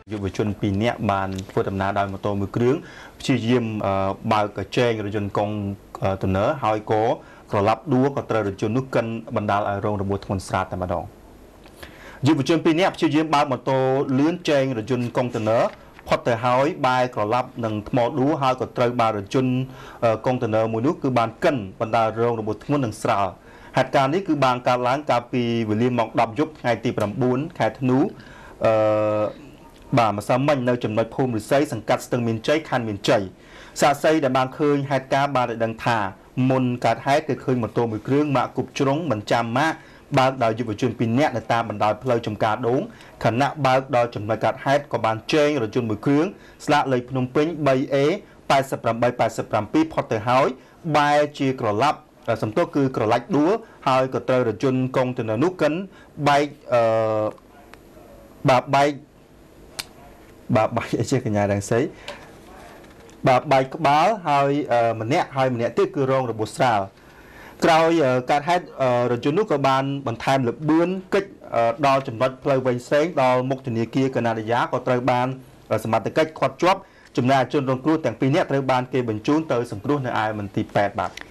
យុវជនពីរនាក់បានធ្វើដំណើរដោយម៉ូតូមួយគ្រឿងព្យាយាមបើកជែងរថយន្តកុងតឺន័រហើយក៏ក្រឡាប់ដួលក៏ត្រូវរថយន្តនោះកិនបណ្ដាលឲ្យរងរបួសធ្ងន់ស្រាលតែម្ដងយុវជនពីរនាក់ព្យាយាមបើកម៉ូតូលឿនជែងរថយន្តកុងតឺន័រផុតទៅហើយបែរក្រឡាប់នឹងថ្មដួលហើយក៏ត្រូវបានរថយន្តកុងតឺន័រមួយនោះគឺបានកិនបណ្ដាលរងរបួសធ្ងន់និងស្រាលហេតុការណ៍នេះគឺបានកើតឡើងកាលពីវេលាម៉ោង 10 យប់ថ្ងៃទី9 ខែធ្នូបាទម្សិលមិញនៅចំណុចភូមិរិស័យសង្កាត់ស្ទឹងមានជ័យខណ្ឌមានជ័យសាក្សីដែលបានឃើញហេតុការណ៍បានដឹងថាមុនកើតហេតុគឺឃើញម៉ូតូមួយគ្រឿងម៉ាកគប់ជ្រុងមិនចាំម៉ាកបើកដោយយុវជនពីរនាក់នៅតាមបណ្ដោយផ្លូវចំការដូងខណៈបើកដល់ចំណុចកើតហេតុក៏បានជែងរថយន្តមួយគ្រឿងស្លាកលេខភ្នំពេញ 3A 8887ផុតទៅហើយបែរជាក្រឡាប់សំទោសគឺក្រឡាច់ដួលហើយក៏ត្រូវរថយន្តកុងតឺន័រនោះកិនបែកបែកជាកញ្ញាទាំងស្រីបែកក្បាលហើយម្នាក់ទៀតគឺរងរបួសស្រាលក្រោយកើតហេតុរថយន្តនោះក៏បានបន្ថែមលបឿនកិច្ចដល់ចំណុចផ្លូវវែងផ្សេងដល់មុខធនាគារកណាឌីយ៉ាក៏ត្រូវបានសមត្ថកិច្ចឃាត់ជាប់ចំណែកជនរងគ្រោះទាំងពីរនាក់ត្រូវបានគេបញ្ជូនទៅសង្គ្រោះនៅឯមន្ទីរពេទ្យបាទ